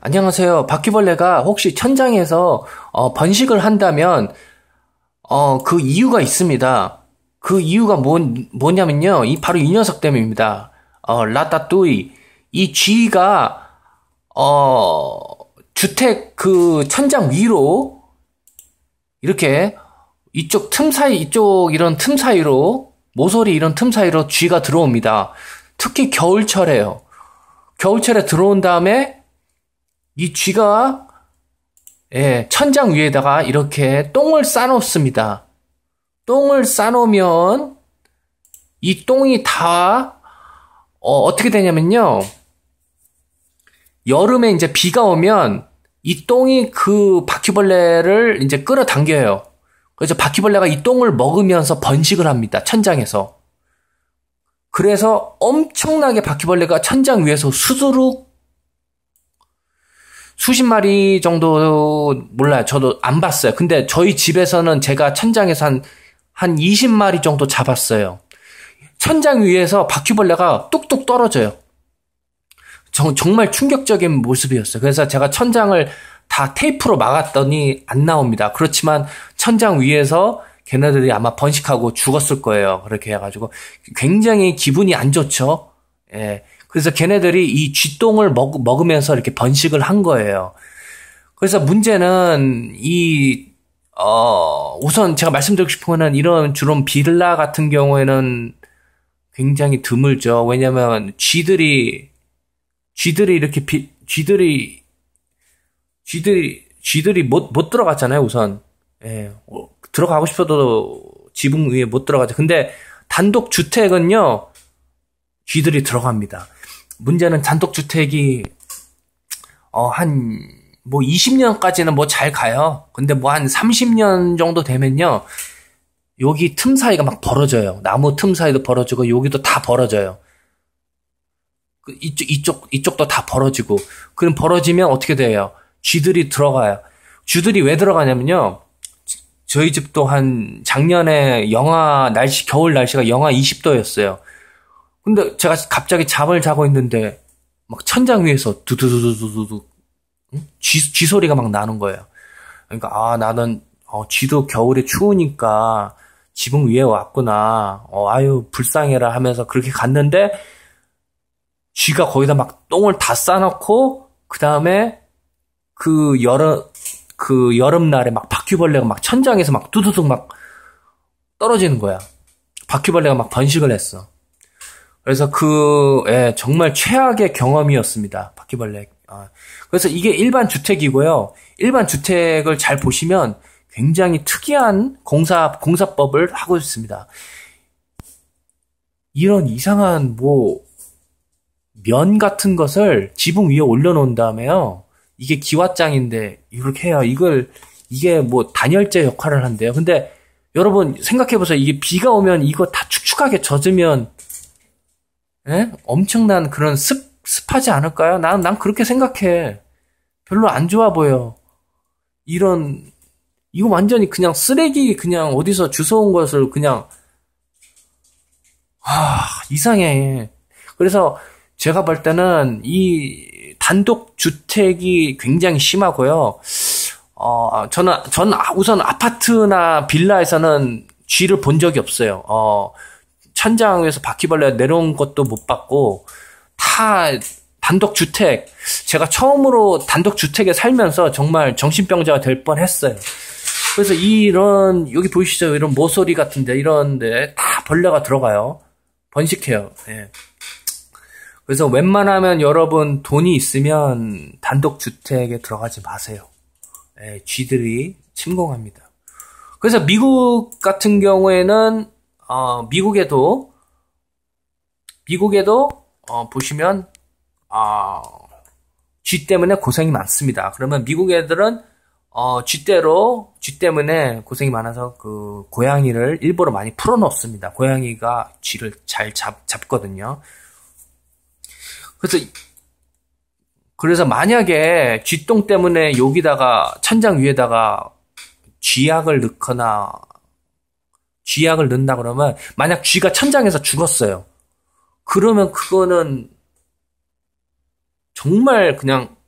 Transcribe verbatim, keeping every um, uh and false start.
안녕하세요. 바퀴벌레가 혹시 천장에서 어, 번식을 한다면 어, 그 이유가 있습니다. 그 이유가 뭐, 뭐냐면요. 이 바로 이 녀석 때문입니다. 어, 라따뚜이. 이 쥐가 어, 주택 그 천장 위로 이렇게 이쪽 틈 사이, 이쪽 이런 틈 사이로 모서리 이런 틈 사이로 쥐가 들어옵니다. 특히 겨울철에요. 겨울철에 들어온 다음에 이 쥐가 예, 천장 위에다가 이렇게 똥을 싸놓습니다. 똥을 싸놓으면 이 똥이 다 어, 어떻게 되냐면요. 여름에 이제 비가 오면 이 똥이 그 바퀴벌레를 이제 끌어당겨요. 그래서 바퀴벌레가 이 똥을 먹으면서 번식을 합니다. 천장에서. 그래서 엄청나게 바퀴벌레가 천장 위에서 수두룩 수십 마리 정도 몰라요. 저도 안 봤어요. 근데 저희 집에서는 제가 천장에서 한, 한 이십 마리 정도 잡았어요. 천장 위에서 바퀴벌레가 뚝뚝 떨어져요. 정, 정말 충격적인 모습이었어요. 그래서 제가 천장을 다 테이프로 막았더니 안 나옵니다. 그렇지만 천장 위에서 걔네들이 아마 번식하고 죽었을 거예요. 그렇게 해가지고 굉장히 기분이 안 좋죠. 예. 그래서 걔네들이 이 쥐똥을 먹, 먹으면서 이렇게 번식을 한 거예요. 그래서 문제는 이, 어, 우선 제가 말씀드리고 싶은 거는 이런 주로 빌라 같은 경우에는 굉장히 드물죠. 왜냐면 쥐들이, 쥐들이 이렇게 비, 쥐들이, 쥐들이, 쥐들이 못, 못 들어갔잖아요, 우선. 예. 어, 들어가고 싶어도 지붕 위에 못 들어가죠. 근데 단독 주택은요, 쥐들이 들어갑니다. 문제는 단독주택이, 어, 한, 뭐 이십 년까지는 뭐 잘 가요. 근데 뭐 한 삼십 년 정도 되면요, 여기 틈 사이가 막 벌어져요. 나무 틈 사이도 벌어지고, 여기도 다 벌어져요. 그 이쪽, 이쪽, 이쪽도 다 벌어지고. 그럼 벌어지면 어떻게 돼요? 쥐들이 들어가요. 쥐들이 왜 들어가냐면요, 저희 집도 한 작년에 영하, 날씨, 겨울 날씨가 영하 이십 도였어요. 근데 제가 갑자기 잠을 자고 있는데 막 천장 위에서 두두두두두두 응? 쥐, 쥐 소리가 막 나는 거예요. 그러니까 아 나는 어, 쥐도 겨울에 추우니까 지붕 위에 왔구나. 어, 아유 불쌍해라 하면서 그렇게 갔는데 쥐가 거기다 막 똥을 다 싸놓고 그 다음에 그 여름 그 여름날에 막 바퀴벌레가 막 천장에서 막 두두둑 막 떨어지는 거야. 바퀴벌레가 막 번식을 했어. 그래서 그, 예, 정말 최악의 경험이었습니다. 바퀴벌레. 아, 그래서 이게 일반 주택이고요. 일반 주택을 잘 보시면 굉장히 특이한 공사, 공사법을 하고 있습니다. 이런 이상한 뭐, 면 같은 것을 지붕 위에 올려놓은 다음에요. 이게 기와장인데, 이렇게 해요. 이걸, 이게 뭐 단열재 역할을 한대요. 근데 여러분 생각해보세요. 이게 비가 오면 이거 다 축축하게 젖으면 예? 엄청난 그런 습, 습하지 않을까요? 난, 난 그렇게 생각해. 별로 안 좋아 보여. 이런, 이거 완전히 그냥 쓰레기 그냥 어디서 주워온 것을 그냥, 아, 이상해. 그래서 제가 볼 때는 이 단독 주택이 굉장히 심하고요. 어, 저는, 저는 우선 아파트나 빌라에서는 쥐를 본 적이 없어요. 어, 천장 위에서 바퀴벌레가 내려온 것도 못 봤고 다 단독주택 제가 처음으로 단독주택에 살면서 정말 정신병자가 될 뻔했어요. 그래서 이런 여기 보이시죠? 이런 모서리 같은데 이런데 다 벌레가 들어가요. 번식해요. 예. 그래서 웬만하면 여러분 돈이 있으면 단독주택에 들어가지 마세요. 예, 쥐들이 침공합니다. 그래서 미국 같은 경우에는 어, 미국에도, 미국에도, 어, 보시면, 어, 쥐 때문에 고생이 많습니다. 그러면 미국 애들은, 어, 쥐대로, 쥐 때문에 고생이 많아서 그, 고양이를 일부러 많이 풀어놓습니다. 고양이가 쥐를 잘 잡, 잡거든요. 그래서, 그래서 만약에 쥐똥 때문에 여기다가, 천장 위에다가 쥐약을 넣거나, 쥐약을 넣는다 그러면 만약 쥐가 천장에서 죽었어요. 그러면 그거는 정말 그냥